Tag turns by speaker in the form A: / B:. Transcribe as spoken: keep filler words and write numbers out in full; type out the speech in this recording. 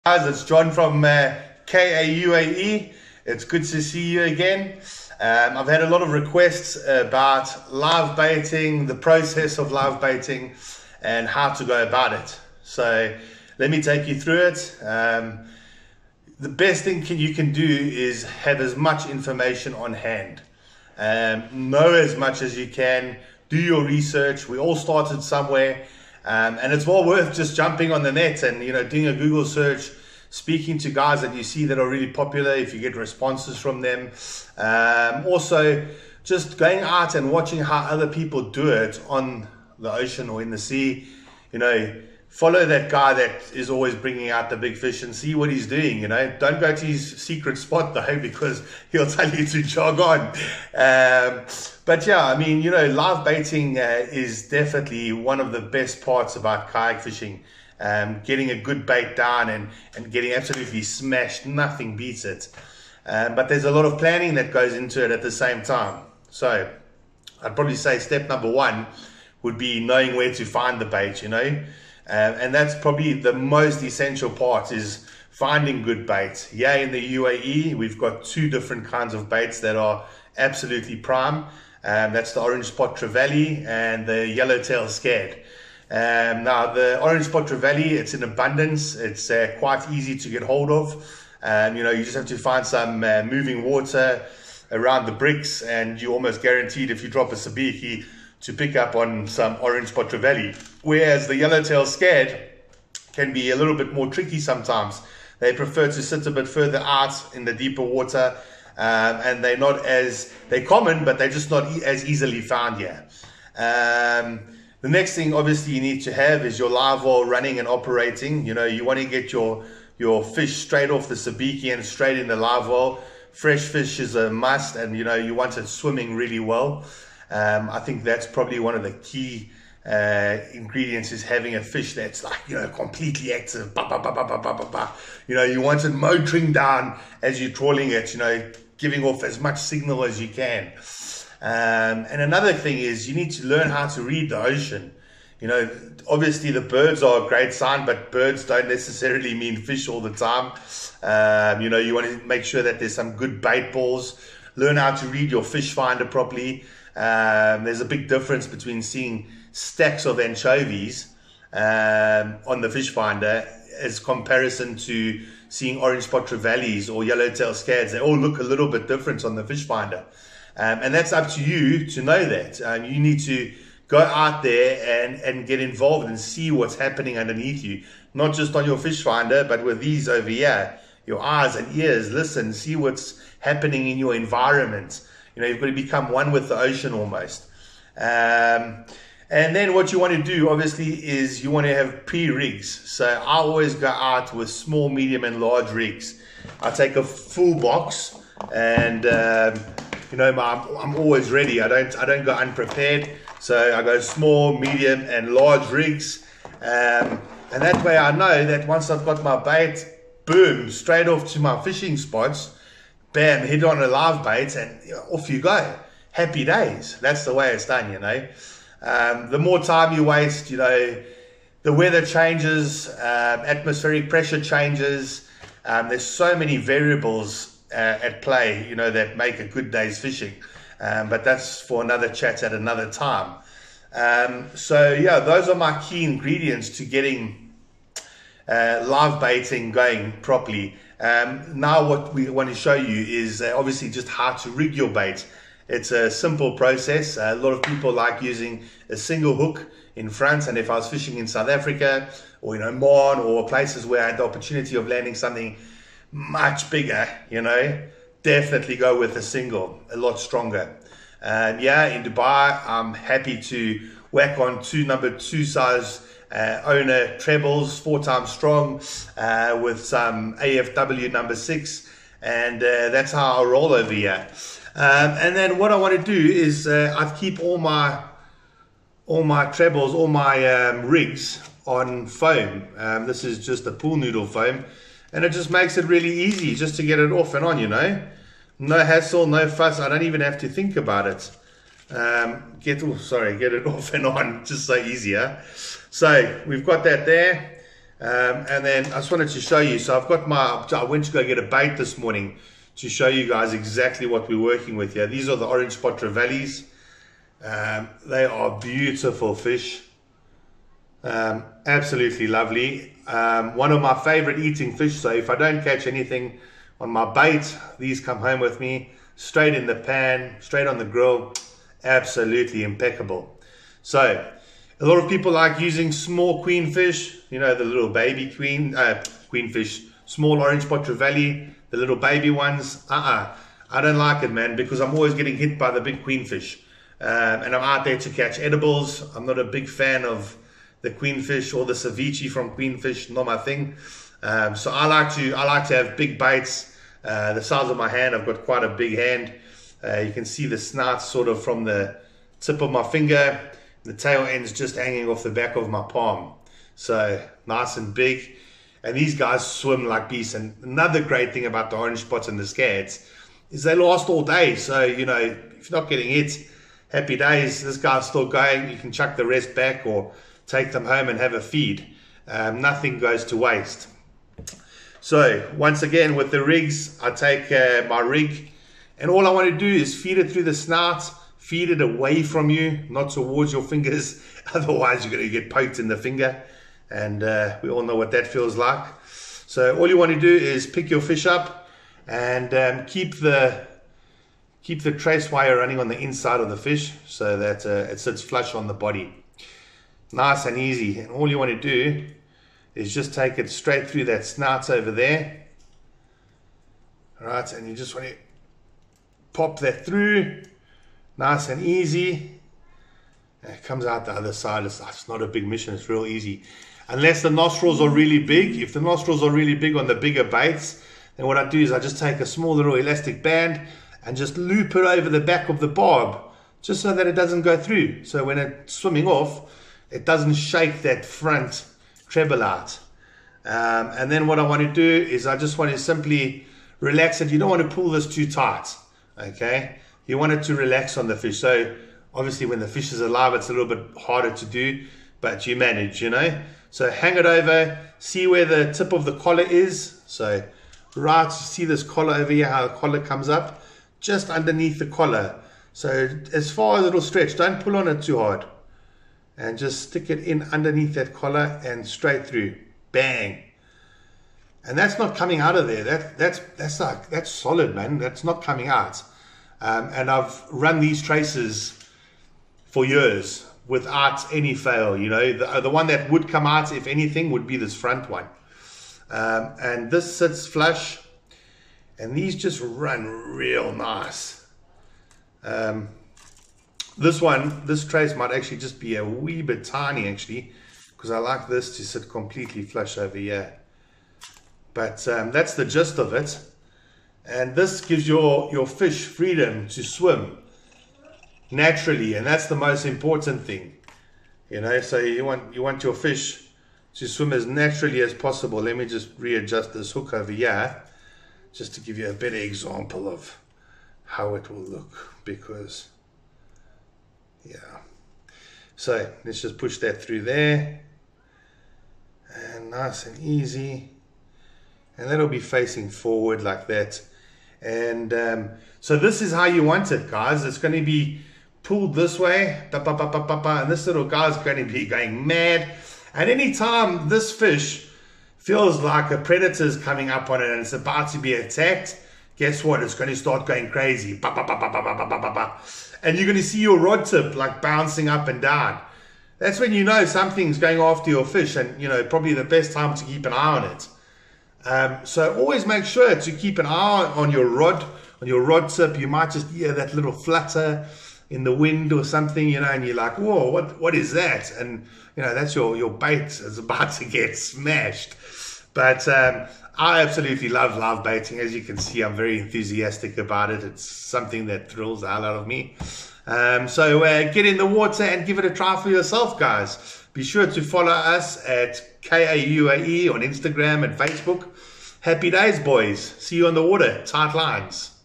A: Guys, it's John from uh, K A U A E. It's good to see you again. Um, I've had a lot of requests about live baiting, the process of live baiting, and how to go about it. So let me take you through it. Um, the best thing can, you can do is have as much information on hand. Um, know as much as you can. Do your research. We all started somewhere. Um, and it's well worth just jumping on the net and, you know, doing a Google search, speaking to guys that you see that are really popular if you get responses from them. Um, also, just going out and watching how other people do it on the ocean or in the sea. You know, follow that guy that is always bringing out the big fish and see what he's doing. You know, don't go to his secret spot though, because he'll tell you to jog on. Um, but yeah, I mean, you know, live baiting uh, is definitely one of the best parts about kayak fishing. Um, getting a good bait down and, and getting absolutely smashed, nothing beats it. Um, but there's a lot of planning that goes into it at the same time. So I'd probably say step number one would be knowing where to find the bait, you know. Uh, and that's probably the most essential part, is finding good bait. Yeah, in the U A E, we've got two different kinds of baits that are absolutely prime. Um, that's the orange spot trevally and the yellowtail scad. Um, now, the orange spot trevally, it's in abundance. It's uh, quite easy to get hold of. Um, you know, you just have to find some uh, moving water around the bricks, and you're almost guaranteed, if you drop a sabiki, to pick up on some orange spot trevally. Whereas the yellowtail scad can be a little bit more tricky sometimes. They prefer to sit a bit further out in the deeper water, um, and they're not as, they're common, but they're just not e as easily found here. Um, the next thing obviously you need to have is your live well running and operating. You know, you want to get your, your fish straight off the sabiki and straight in the live well. Fresh fish is a must, and you know, you want it swimming really well. Um, I think that's probably one of the key uh, ingredients, is having a fish that's like, you know, completely active. Bah, bah, bah, bah, bah, bah, bah, bah. You know, you want it motoring down as you're trawling it, you know, giving off as much signal as you can. Um, and another thing is you need to learn how to read the ocean. You know, obviously the birds are a great sign, but birds don't necessarily mean fish all the time. Um, you know, you want to make sure that there's some good bait balls. Learn how to read your fish finder properly. Um, there's a big difference between seeing stacks of anchovies um, on the fish finder as comparison to seeing orange spot trevallies or yellowtail scads. They all look a little bit different on the fish finder. Um, and that's up to you to know that. Um, you need to go out there and, and get involved and see what's happening underneath you. Not just on your fish finder, but with these over here, your eyes and ears. Listen, see what's happening in your environment. You know, you've got to become one with the ocean almost. Um, and then what you want to do, obviously, is you want to have pre-rigs. So I always go out with small, medium, and large rigs. I take a full box, and um, you know, I'm, I'm always ready. I don't, I don't go unprepared. So I go small, medium, and large rigs, um, and that way I know that once I've got my bait, boom, straight off to my fishing spots. Bam, hit on a live bait, and you know, off you go. Happy days. That's the way it's done, you know. Um, the more time you waste, you know, the weather changes, um, atmospheric pressure changes. Um, there's so many variables uh, at play, you know, that make a good day's fishing. Um, but that's for another chat at another time. Um, so, yeah, those are my key ingredients to getting uh, live baiting going properly. Um, now what we want to show you is uh, obviously just how to rig your bait. It's a simple process. Uh, a lot of people like using a single hook in front, and if I was fishing in South Africa or in Oman or places where I had the opportunity of landing something much bigger, you know, definitely go with a single, a lot stronger. Um, yeah, in Dubai, I'm happy to whack on two number two size Uh, owner trebles, four times strong, uh, with some A F W number six, and uh, that's how I roll over here. Um, and then what I want to do is uh, I keep all my all my trebles, all my um, rigs on foam. Um, this is just a pool noodle foam, and it just makes it really easy just to get it off and on. You know, no hassle, no fuss. I don't even have to think about it. Um, get oh, sorry, get it off and on, just so easier. So we've got that there. Um, and then I just wanted to show you, so I've got my, I went to go get a bait this morning to show you guys exactly what we're working with here. These are the orange spot trevallies. Um, they are beautiful fish. Um, absolutely lovely. Um, one of my favorite eating fish, so if I don't catch anything on my bait, these come home with me, straight in the pan, straight on the grill, absolutely impeccable. So, a lot of people like using small queenfish, you know, the little baby queen, uh, queenfish, small orange spot trevally, the little baby ones. Uh-uh, I don't like it, man, because I'm always getting hit by the big queenfish. Um, and I'm out there to catch edibles. I'm not a big fan of the queenfish or the ceviche from queenfish, not my thing. Um, so I like to I like to have big bites, uh, the size of my hand. I've got quite a big hand. Uh, you can see the snout sort of from the tip of my finger. The tail end's just hanging off the back of my palm. So nice and big. And these guys swim like beasts. And another great thing about the orange spots and the scads is they last all day. So, you know, if you're not getting hit, happy days. This guy's still going. You can chuck the rest back or take them home and have a feed. Um, nothing goes to waste. So once again with the rigs, I take uh, my rig and all I want to do is feed it through the snout, feed it away from you, not towards your fingers. Otherwise you're going to get poked in the finger, and uh, we all know what that feels like. So all you want to do is pick your fish up and um, keep the keep the trace wire running on the inside of the fish so that uh, it sits flush on the body. Nice and easy. And all you want to do is just take it straight through that snout over there. Right, and you just want to pop that through. Nice and easy. And it comes out the other side. It's, it's not a big mission. It's real easy. Unless the nostrils are really big. If the nostrils are really big on the bigger baits, then what I do is I just take a small little elastic band and just loop it over the back of the barb, just so that it doesn't go through. So when it's swimming off, it doesn't shake that front treble out. Um, and then what I want to do is I just want to simply relax it. You don't want to pull this too tight, okay? You want it to relax on the fish. So obviously when the fish is alive, it's a little bit harder to do, but you manage, you know? So hang it over, see where the tip of the collar is. So right, see this collar over here, how the collar comes up? Just underneath the collar. So as far as it'll stretch, don't pull on it too hard. And just stick it in underneath that collar and straight through. Bang. And that's not coming out of there. That that's that's like that's solid, man. That's not coming out. Um, and I've run these traces for years without any fail. You know, the the one that would come out, if anything, would be this front one. Um, and this sits flush, and these just run real nice. Um, This one, this trace might actually just be a wee bit tiny actually, because I like this to sit completely flush over here. But um, that's the gist of it. And this gives your, your fish freedom to swim naturally, and that's the most important thing. You know, so you want, you want your fish to swim as naturally as possible. Let me just readjust this hook over here, just to give you a better example of how it will look, because yeah. So let's just push that through there, and nice and easy, and that'll be facing forward like that. And um, so this is how you want it, guys. It's going to be pulled this way, and this little guy's going to be going mad. And anytime this fish feels like a predator's coming up on it and it's about to be attacked, guess what? It's going to start going crazy. And you're going to see your rod tip like bouncing up and down. That's when you know something's going after your fish, and you know, probably the best time to keep an eye on it. Um, so always make sure to keep an eye on your rod, on your rod tip. You might just hear that little flutter in the wind or something, you know, and you're like, whoa, what, what is that? And you know, that's your, your bait is about to get smashed. But um, I absolutely love live baiting. As you can see, I'm very enthusiastic about it. It's something that thrills the hell out of me. Um, so uh, get in the water and give it a try for yourself, guys. Be sure to follow us at K A U A E on Instagram and Facebook. Happy days, boys. See you on the water. Tight lines.